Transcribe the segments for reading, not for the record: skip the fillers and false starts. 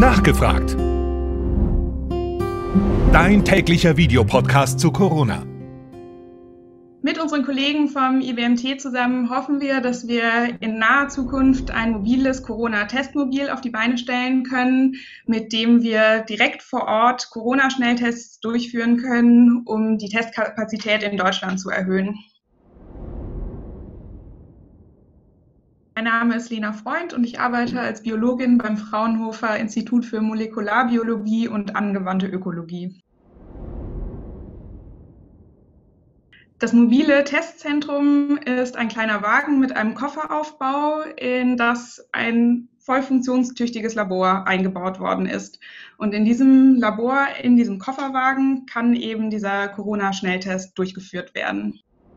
Nachgefragt. Dein täglicher Videopodcast zu Corona. Mit unseren Kollegen vom IWMT zusammen hoffen wir, dass wir in naher Zukunft ein mobiles Corona-Testmobil auf die Beine stellen können, mit dem wir direkt vor Ort Corona-Schnelltests durchführen können, um die Testkapazität in Deutschland zu erhöhen. Mein Name ist Lena Freund und ich arbeite als Biologin beim Fraunhofer Institut für Molekularbiologie und angewandte Ökologie. Das mobile Testzentrum ist ein kleiner Wagen mit einem Kofferaufbau, in das ein voll funktionstüchtiges Labor eingebaut worden ist. Und in diesem Labor, in diesem Kofferwagen, kann eben dieser Corona-Schnelltest durchgeführt werden.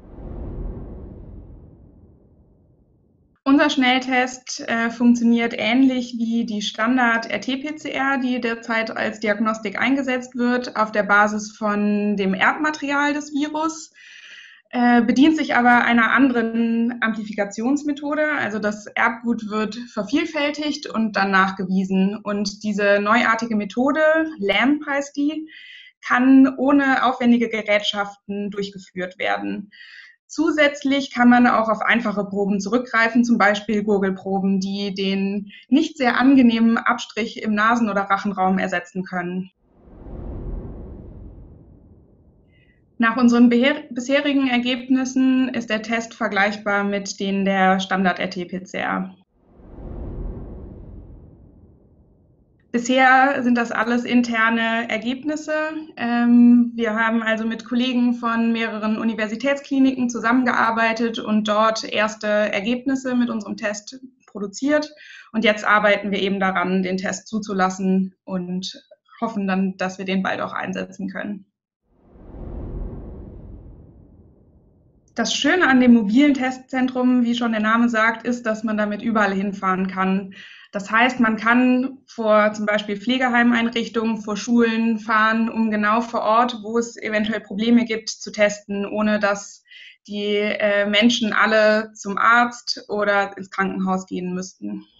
Unser Schnelltest funktioniert ähnlich wie die Standard-RT-PCR, die derzeit als Diagnostik eingesetzt wird, auf der Basis von dem Erbmaterial des Virus, bedient sich aber einer anderen Amplifikationsmethode. Also das Erbgut wird vervielfältigt und dann nachgewiesen. Und diese neuartige Methode, LAMP heißt die, kann ohne aufwendige Gerätschaften durchgeführt werden. Zusätzlich kann man auch auf einfache Proben zurückgreifen, zum Beispiel Gurgelproben, die den nicht sehr angenehmen Abstrich im Nasen- oder Rachenraum ersetzen können. Nach unseren bisherigen Ergebnissen ist der Test vergleichbar mit denen der Standard-RT-PCR. Bisher sind das alles interne Ergebnisse. Wir haben also mit Kollegen von mehreren Universitätskliniken zusammengearbeitet und dort erste Ergebnisse mit unserem Test produziert. Und jetzt arbeiten wir eben daran, den Test zuzulassen und hoffen dann, dass wir den bald auch einsetzen können. Das Schöne an dem mobilen Testzentrum, wie schon der Name sagt, ist, dass man damit überall hinfahren kann. Das heißt, man kann vor zum Beispiel Pflegeheimeinrichtungen, vor Schulen fahren, um genau vor Ort, wo es eventuell Probleme gibt, zu testen, ohne dass die Menschen alle zum Arzt oder ins Krankenhaus gehen müssten.